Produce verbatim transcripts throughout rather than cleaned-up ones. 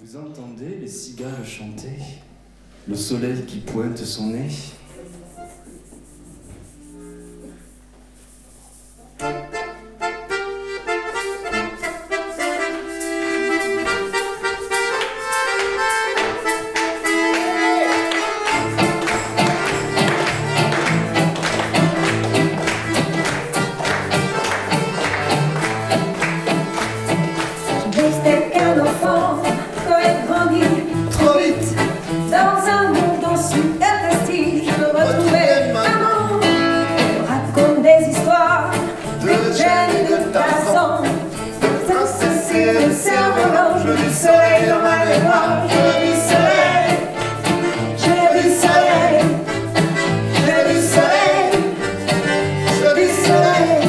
Vous entendez les cigales chanter, le soleil qui pointe son nez. Je veux du soleil dans ma mémoire, je veux du soleil, je veux du soleil, je veux du soleil, je veux du soleil.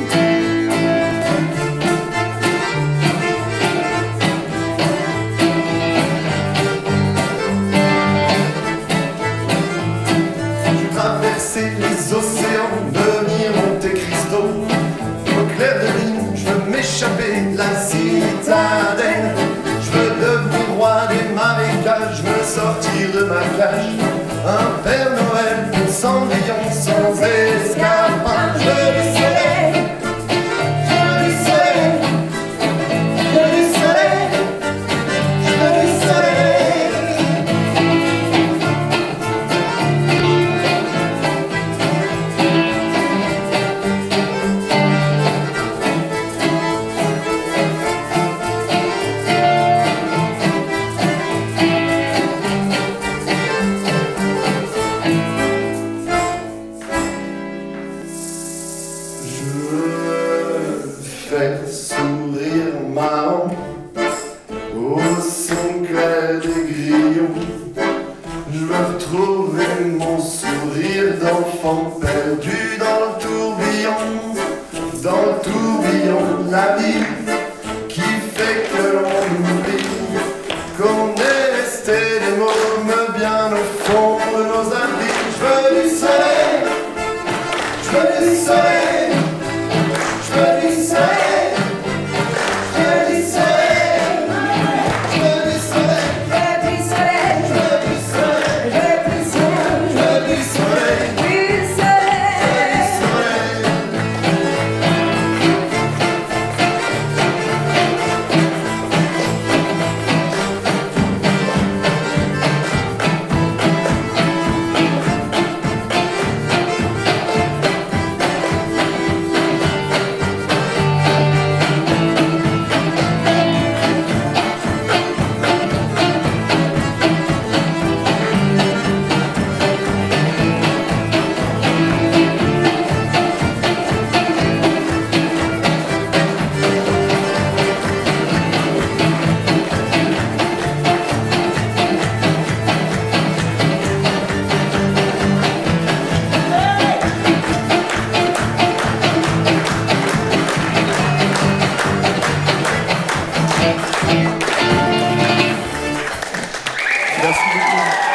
Je traversais les océans, devenir Monte Cristo, au clair de lune, je veux m'échapper la citadelle. Je veux devenir roi des marécages, je veux sortir de ma cage. Un Père Noël sans rayon, sans escarpin. Je veux du soleil, je veux du soleil, je veux du soleil, je veux du soleil. Faire sourire maman au son clair des grillons. Je veux retrouver mon sourire d'enfant perdu dans le tourbillon, dans le tourbillon, la vie qui fait que l'on oublie qu'on est resté des mômes bien au fond de nos habits. Je veux du soleil, je veux du soleil, je veux du soleil. Merci beaucoup.